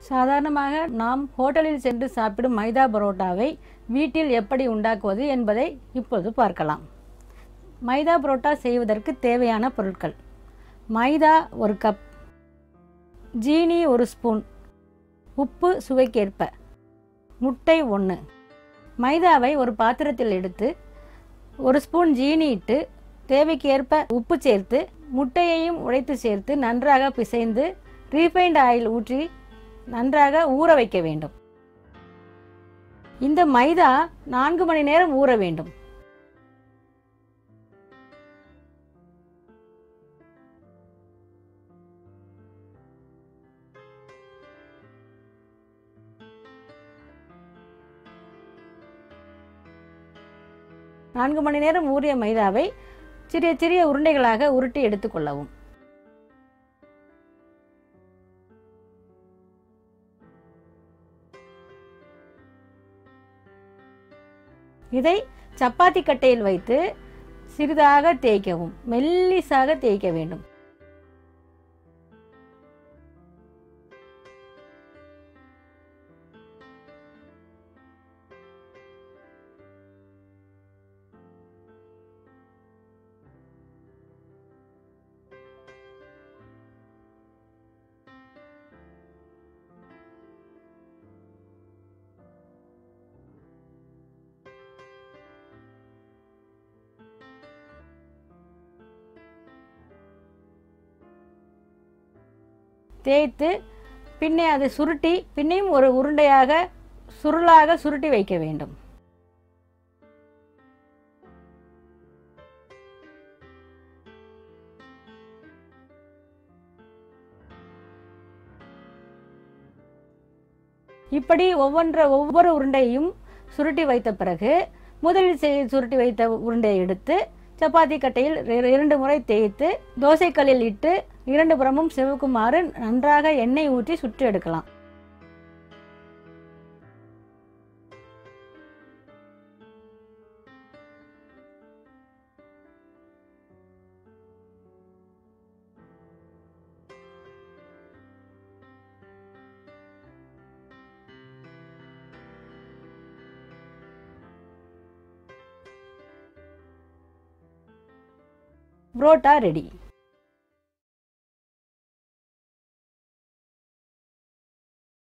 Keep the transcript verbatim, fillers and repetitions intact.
சாதாரணமாக நாம் ஹோட்டலில் சென்று சாப்பிடும் மைதா பரோட்டாவை வீட்டில் எப்படி உண்டாக்குவது என்பதை இப்போது பார்க்கலாம். மைதா பரோட்டா செய்வதற்கு தேவையான பொருட்கள்: மைதா ஒரு கப், ஜீனி ஒரு ஸ்பூன், உப்பு சுவைக்கேற்ப, முட்டை ஒன்று. மைதாவை ஒரு பாத்திரத்தில் எடுத்து ஒரு ஸ்பூன் ஜீனி இட்டு தேவைக்கேற்ப உப்பு சேர்த்து முட்டையையும் உடைத்து சேர்த்து நன்றாக பிசைந்து ரீஃபைண்ட் ஆயில் ஊற்றி நன்றாக ஊற வைக்க வேண்டும். இந்த மைதா நான்கு மணி நேரம் ஊற வேண்டும். நான்கு மணி நேரம் ஊறிய மைதாவை சிறிய சிறிய உருண்டைகளாக உருட்டி எடுத்துக்கொள்ளவும். இதை சப்பாத்தி கட்டையில் வைத்து சிறிதாக தேய்க்கவும். மெல்லிசாக தேய்க்க வேண்டும். தேய்த்து பின்னே அதை சுருட்டி பின்னையும் ஒரு உருண்டையாக சுருளாக சுருட்டி வைக்க வேண்டும். இப்படி ஒவ்வொன்ற ஒவ்வொரு உருண்டையும் சுருட்டி வைத்த பிறகு முதலில் சுருட்டி வைத்த உருண்டையை எடுத்து சப்பாத்தி கட்டையில் இரண்டு முறை தேய்த்து தோசைக்கல்லில் இட்டு இரண்டு புறமும் சிவக்குமாறு நன்றாக எண்ணெய் ஊற்றி சுற்றி எடுக்கலாம். புரோட்டா ரெடி.